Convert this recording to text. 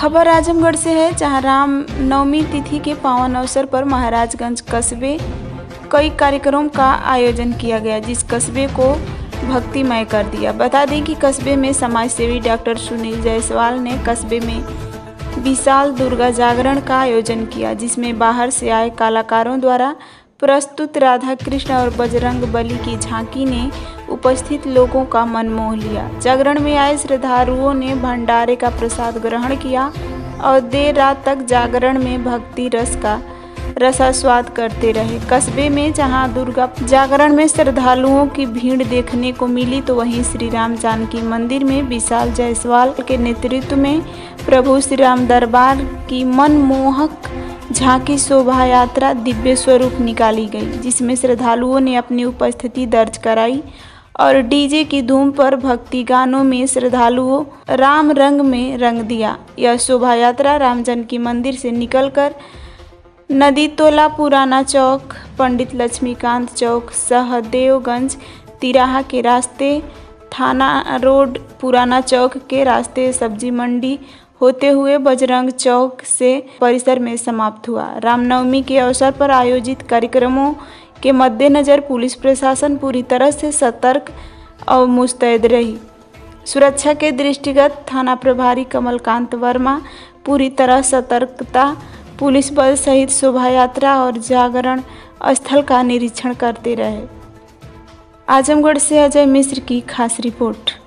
खबर आजमगढ़ से है, जहां राम नवमी तिथि के पावन अवसर पर महाराजगंज कस्बे कई कार्यक्रमों का आयोजन किया गया, जिस कस्बे को भक्तिमय कर दिया। बता दें कि कस्बे में समाजसेवी डॉक्टर सुनील जायसवाल ने कस्बे में विशाल दुर्गा जागरण का आयोजन किया, जिसमें बाहर से आए कलाकारों द्वारा प्रस्तुत राधा कृष्ण और बजरंग बली की झांकी ने उपस्थित लोगों का मन मोह लिया। जागरण में आए श्रद्धालुओं ने भंडारे का प्रसाद ग्रहण किया और देर रात तक जागरण में भक्ति रस का रसास्वाद करते रहे। कस्बे में जहां दुर्गा जागरण में श्रद्धालुओं की भीड़ देखने को मिली, तो वहीं श्री राम जानकी मंदिर में विशाल जायसवाल के नेतृत्व में प्रभु श्री राम दरबार की मनमोहक झांकी शोभा यात्रा दिव्य स्वरूप निकाली गई, जिसमें श्रद्धालुओं ने अपनी उपस्थिति दर्ज कराई और डीजे की धूम पर भक्ति गानों में श्रद्धालुओं राम रंग में रंग दिया। यह शोभा यात्रा राम जानकी मंदिर से निकलकर नदी तोला पुराना चौक, पंडित लक्ष्मीकांत चौक, सहदेवगंज तिराहा के रास्ते, थाना रोड पुराना चौक के रास्ते सब्जी मंडी होते हुए बजरंग चौक से परिसर में समाप्त हुआ। रामनवमी के अवसर पर आयोजित कार्यक्रमों के मद्देनजर पुलिस प्रशासन पूरी तरह से सतर्क और मुस्तैद रही। सुरक्षा के दृष्टिगत थाना प्रभारी कमलकांत वर्मा पूरी तरह सतर्कता पुलिस बल सहित शोभा यात्रा और जागरण स्थल का निरीक्षण करते रहे। आजमगढ़ से अजय मिश्र की खास रिपोर्ट।